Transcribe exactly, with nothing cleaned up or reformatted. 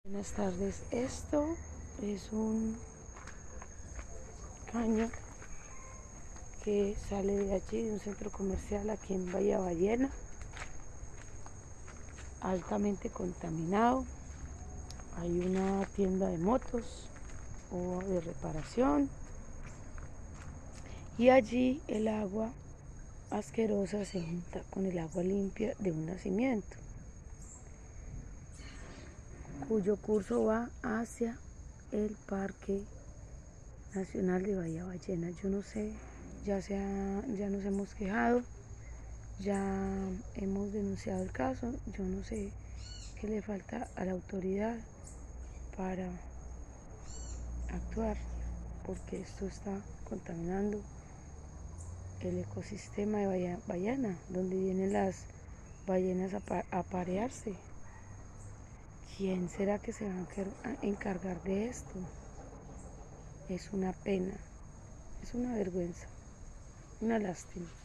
Buenas tardes, esto es un caño que sale de allí, de un centro comercial aquí en Bahía Ballena, altamente contaminado. Hay una tienda de motos o de reparación y allí el agua asquerosa se junta con el agua limpia de un nacimiento cuyo curso va hacia el Parque Nacional de Bahía Ballena. Yo no sé, ya, se ha, ya nos hemos quejado, ya hemos denunciado el caso, yo no sé qué le falta a la autoridad para actuar, porque esto está contaminando el ecosistema de Bahía Ballena, donde vienen las ballenas a, pa a parearse. ¿Quién será que se va a encargar de esto? Es una pena, es una vergüenza, una lástima.